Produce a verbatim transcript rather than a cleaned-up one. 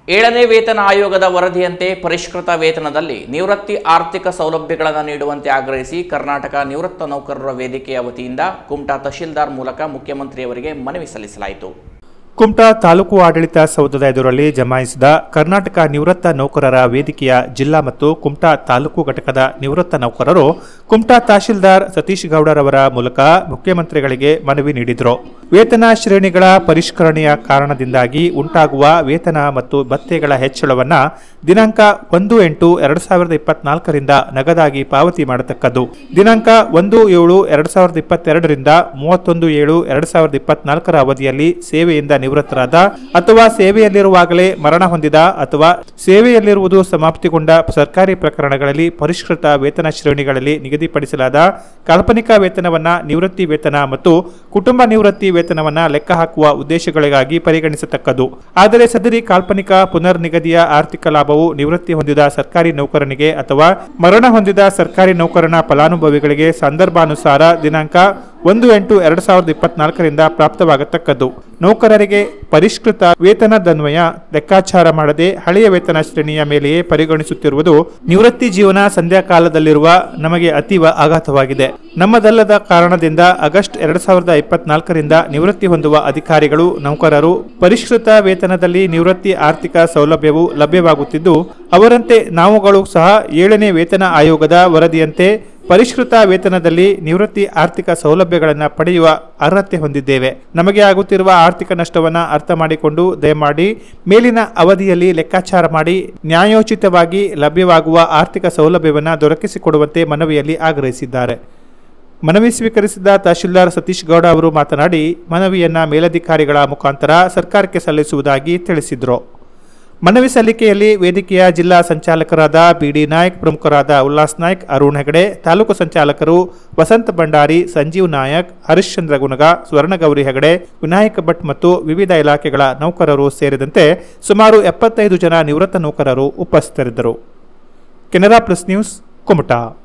ಏಳನೇ ವೇತನ ಆಯೋಗದ ವರದಿಯಂತೆ ಪರಿಷ್ಕೃತ ವೇತನದಲ್ಲಿ ನಿವೃತ್ತಿ ಆರ್ಥಿಕ ಸೌಲಭ್ಯಗಳನ್ನು ನೀಡುವಂತೆ ಆಗ್ರಹಿಸಿ ಕರ್ನಾಟಕ ನಿವೃತ್ತ ನೌಕರರ ವೇದಿಕೆಯ ವತಿಯಿಂದ ಕುಮಟಾ ತಹಶೀಲ್ದಾರ್ ಮೂಲಕ ಮುಖ್ಯಮಂತ್ರಿಯವರಿಗೆ ಮನವಿ ಸಲ್ಲಿಸಲಾಯಿತು. ಕುಮಟಾ ತಾಲೂಕು ಆಡಳಿತ ಸೌಧದ ಎದುರಲ್ಲಿ ಜಮಾಯಿಸಿದ ಕರ್ನಾಟಕ ನಿವೃತ್ತ ನೌಕರರ ವೇದಿಕೆಯ ಜಿಲ್ಲಾ ಮತ್ತು ಕುಮಟಾ ತಾಲೂಕು ಘಟಕದ ನಿವೃತ್ತ ನೌಕರರು ಕುಮಟಾ ತಹಶೀಲ್ದಾರ್ ಸತೀಶ್ ಗೌಡರವರ ಮೂಲಕ ಮುಖ್ಯಮಂತ್ರಿಗಳಿಗೆ ಮನವಿ ನೀಡಿದರು. ವೇತನ ಶ್ರೇಣಿಗಳ ಪರಿಷ್ಕರಣೆಯ ಕಾರಣದಿಂದಾಗಿ ಉಂಟಾಗುವ ವೇತನ ಮತ್ತು ಭತ್ಯೆಗಳ ಹೆಚ್ಚಳವನ್ನು ದಿನಾಂಕ ಒಂದು ಎಂಟು ಎರಡು ಸಾವಿರದ ಇಪ್ಪತ್ನಾಲ್ಕರಿಂದ ನಗದಾಗಿ ಪಾವತಿ ಮಾಡತಕ್ಕದ್ದು. ದಿನಾಂಕ ಒಂದು ಏಳು ಎರಡು ಸಾವಿರದ ಇಪ್ಪತ್ತೆರಡರಿಂದ ಮೂವತ್ತೊಂದು ಏಳು ಎರಡು ಸಾವಿರದ ಇಪ್ಪತ್ನಾಲ್ಕರ ಅವಧಿಯಲ್ಲಿ ಸೇವೆಯಿಂದ ನಿವೃತ್ತರಾದ ಅಥವಾ ಸೇವೆಯಲ್ಲಿರುವಾಗಲೇ ಮರಣ ಹೊಂದಿದ ಅಥವಾ ಸೇವೆಯಲ್ಲಿರುವುದು ಸಮಾಪ್ತಿಗೊಂಡ ಸರ್ಕಾರಿ ಪ್ರಕರಣಗಳಲ್ಲಿ ಪರಿಷ್ಕೃತ ವೇತನ ಶ್ರೇಣಿಗಳಲ್ಲಿ ನಿಗದಿಪಡಿಸಲಾದ ಕಾಲ್ಪನಿಕ ವೇತನವನ್ನ ನಿವೃತ್ತಿ ವೇತನ ಮತ್ತು ಕುಟುಂಬ ನಿವೃತ್ತಿ ವೇತನವನ್ನ ಲೆಕ್ಕ ಹಾಕುವ ಉದ್ದೇಶಗಳಿಗಾಗಿ ಪರಿಗಣಿಸತಕ್ಕದ್ದು. ಆದರೆ ಸದರಿ ಕಾಲ್ಪನಿಕ ಪುನರ್ ನಿಗದಿಯ ಆರ್ಥಿಕ ಲಾಭವು ನಿವೃತ್ತಿ ಹೊಂದಿದ ಸರ್ಕಾರಿ ನೌಕರನಿಗೆ ಅಥವಾ ಮರಣ ಹೊಂದಿದ ಸರ್ಕಾರಿ ನೌಕರನ ಫಲಾನುಭವಿಗಳಿಗೆ ಸಂದರ್ಭಾನುಸಾರ ದಿನಾಂಕ ಒಂದು ಎಂಟು ಎರಡು ಸಾವಿರದ ಇಪ್ಪತ್ನಾಲ್ಕರಿಂದ ಪ್ರಾಪ್ತವಾಗತಕ್ಕದ್ದು. ನೌಕರರಿಗೆ ಪರಿಷ್ಕೃತ ವೇತನದನ್ವಯ ಲೆಕ್ಕಾಚಾರ ಮಾಡದೆ ಹಳೆಯ ವೇತನ ಶ್ರೇಣಿಯ ಮೇಲೆಯೇ ಪರಿಗಣಿಸುತ್ತಿರುವುದು ನಿವೃತ್ತಿ ಜೀವನ ಸಂಧ್ಯಾಕಾಲದಲ್ಲಿರುವ ನಮಗೆ ಅತೀವ ಆಘಾತವಾಗಿದೆ. ನಮ್ಮದಲ್ಲದ ಕಾರಣದಿಂದ ಆಗಸ್ಟ್ ಎರಡು ಸಾವಿರದ ಇಪ್ಪತ್ನಾಲ್ಕರಿಂದ ನಿವೃತ್ತಿ ಹೊಂದುವ ಅಧಿಕಾರಿಗಳು ನೌಕರರು ಪರಿಷ್ಕೃತ ವೇತನದಲ್ಲಿ ನಿವೃತ್ತಿ ಆರ್ಥಿಕ ಸೌಲಭ್ಯವು ಲಭ್ಯವಾಗುತ್ತಿದ್ದು, ಅವರಂತೆ ನಾವುಗಳು ಸಹ ಏಳನೇ ವೇತನ ಆಯೋಗದ ವರದಿಯಂತೆ ಪರಿಷ್ಕೃತ ವೇತನದಲ್ಲಿ ನಿವೃತ್ತಿ ಆರ್ಥಿಕ ಸೌಲಭ್ಯಗಳನ್ನು ಪಡೆಯುವ ಅರ್ಹತೆ ಹೊಂದಿದ್ದೇವೆ. ನಮಗೆ ಆಗುತ್ತಿರುವ ಆರ್ಥಿಕ ನಷ್ಟವನ್ನು ಅರ್ಥ ಮಾಡಿಕೊಂಡು ದಯಮಾಡಿ ಮೇಲಿನ ಅವಧಿಯಲ್ಲಿ ಲೆಕ್ಕಾಚಾರ ಮಾಡಿ ನ್ಯಾಯೋಚಿತವಾಗಿ ಲಭ್ಯವಾಗುವ ಆರ್ಥಿಕ ಸೌಲಭ್ಯವನ್ನು ದೊರಕಿಸಿಕೊಡುವಂತೆ ಮನವಿಯಲ್ಲಿ ಆಗ್ರಹಿಸಿದ್ದಾರೆ. ಮನವಿ ಸ್ವೀಕರಿಸಿದ ತಹಶೀಲ್ದಾರ್ ಸತೀಶ್ ಗೌಡ ಅವರು ಮಾತನಾಡಿ ಮನವಿಯನ್ನ ಮೇಲಧಿಕಾರಿಗಳ ಮುಖಾಂತರ ಸರ್ಕಾರಕ್ಕೆ ಸಲ್ಲಿಸುವುದಾಗಿ ತಿಳಿಸಿದರು. ಮನವಿ ಸಲ್ಲಿಕೆಯಲ್ಲಿ ವೇದಿಕೆಯ ಜಿಲ್ಲಾ ಸಂಚಾಲಕರಾದ ಬಿಡಿ ನಾಯಕ್, ಪ್ರಮುಖರಾದ ಉಲ್ಲಾಸ್ ನಾಯ್ಕ್, ಅರುಣ್ ಹೆಗಡೆ, ತಾಲೂಕು ಸಂಚಾಲಕರು ವಸಂತ ಭಂಡಾರಿ, ಸಂಜೀವ್ ನಾಯಕ್, ಹರಿಶ್ಚಂದ್ರ ಗುನಗ, ಸ್ವರ್ಣಗೌರಿ ಹೆಗಡೆ, ವಿನಾಯಕ ಭಟ್ ಮತ್ತು ವಿವಿಧ ಇಲಾಖೆಗಳ ನೌಕರರು ಸೇರಿದಂತೆ ಸುಮಾರು ಎಪ್ಪತ್ತೈದು ಜನ ನಿವೃತ್ತ ನೌಕರರು ಉಪಸ್ಥಿತರಿದ್ದರು. Canara plus news, Kumta.